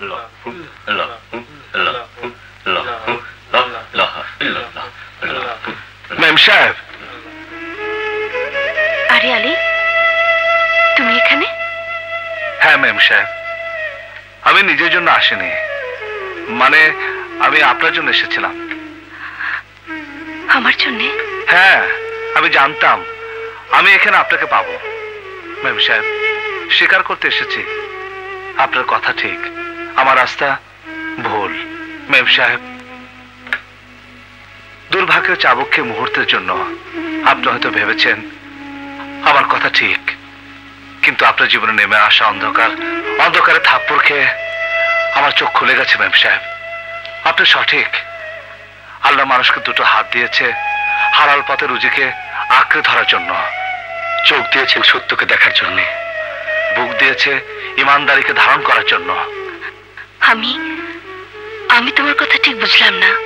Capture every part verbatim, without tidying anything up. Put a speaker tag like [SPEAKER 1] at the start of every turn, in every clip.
[SPEAKER 1] মেম সাহেব।
[SPEAKER 2] আরে আলী, তুমি এখানে?
[SPEAKER 1] হ্যাঁ মেম সাহেব, আমি নিজের জন্য আসিনি, মানে আমি আপনার জন্য এসেছিলাম।
[SPEAKER 2] আমার জন্য?
[SPEAKER 1] হ্যাঁ, আমি জানতাম আমি এখানে আপনাকে পাবো। মেম সাহেব, স্বীকার করতে এসেছি, আপনার কথা ঠিক, আমার রাস্তা ভুল। মেম সাহেব, দুর্ভাগ্যের চাবুককে মুহূর্তের জন্য আপনি হয়তো ভেবেছেন আমার কথা ঠিক, কিন্তু আপনার জীবনে নেমে আসা অন্ধকার, অন্ধকারে থাপ্পড় খেয়ে আমার চোখ খুলে গেছে। মেম সাহেব, আপনি সঠিক। আল্লাহ মানুষকে দুটো হাত দিয়েছে হালাল পথে রুজিকে আঁকড়ে ধরার জন্য, চোখ দিয়েছেন সত্যকে দেখার জন্য, বুক দিয়েছে ইমানদারিকে ধারণ করার জন্য।
[SPEAKER 2] আমি আমি তোমার কথা ঠিক বুঝলাম না।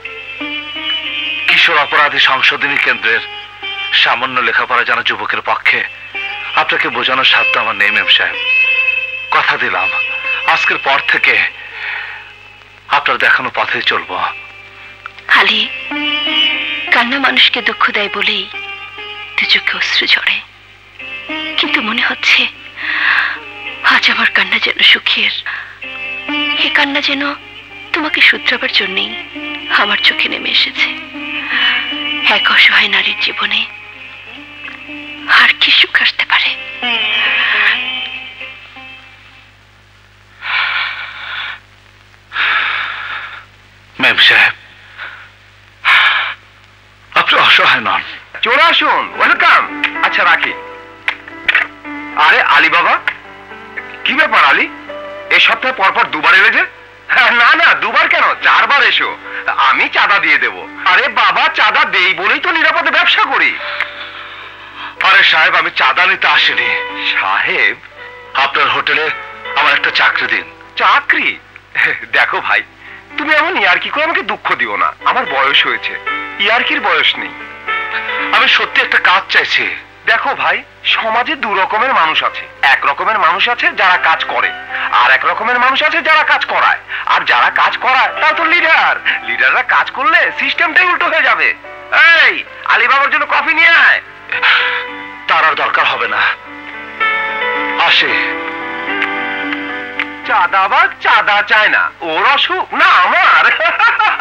[SPEAKER 1] কিশোর অপরাধী সংশোধনী কেন্দ্রের সামান্য লেখাপড়া জানা যুবকের পক্ষে আপনাকে বোঝানোর সাধ্য আমার নেই মেম সাহেব। কথা দিলাম আজকের পর থেকে আপনার দেখানো পথে চলবো।
[SPEAKER 2] আলী, কান্না মানুষকে দুঃখ দেয় বলেই দু চোখে অশ্রু ঝরে, কিন্তু মনে হচ্ছে আজ আমার কান্না যেন সুখের। এ কান্না যেন তোমাকে শুধরাবার জন্যই আমার চোখে নেমে এসেছে। এক অসহায় নারীর জীবনে আর কি সুখ আসতে পারে?
[SPEAKER 1] মেম সাহেব, আপনি অসহায় নন।
[SPEAKER 3] চলে আসুন, ওয়েলকাম। আচ্ছা রাখি। আরে আলী বাবা, কি ব্যাপার আলী, এই সপ্তাহে পরপর দুবার এলে যে? না না, দুবার কেন, চারবার এসো, আমি চাঁদা দিয়ে দেব। আরে বাবা, চাঁদা দেই বলেই তো নিরাপদে ব্যবসা করি।
[SPEAKER 1] আরে সাহেব, আমি চাঁদা নিতে আসিনি।
[SPEAKER 3] সাহেব,
[SPEAKER 1] আপনার হোটেলে আমার একটা চাকরি দিন।
[SPEAKER 3] চাকরি? দেখো ভাই, তুমি এমন ইয়ার্কি করে আমাকে দুঃখ দিও না, আমার বয়স হয়েছে, ইয়ার্কির বয়স নেই।
[SPEAKER 1] আমি সত্যি একটা কাজ চাইছি।
[SPEAKER 3] দেখো ভাই, সমাজে দু রকমের মানুষ আছে। এক রকমের মানুষ আছে যারা কাজ করে, আর এক রকমের মানুষ আছে যারা কাজ করায়। আর যারা কাজ করায় তারা তো লিডার। লিডাররা কাজ করলে সিস্টেমটাই উল্টো হয়ে যাবে। এই আলী বাবার জন্য কফি নিয়ে আয়।
[SPEAKER 1] তার আর দরকার হবে না, আসে।
[SPEAKER 3] চাঁদা বা চাঁদা চায় না, ওর অসুখ না আমার।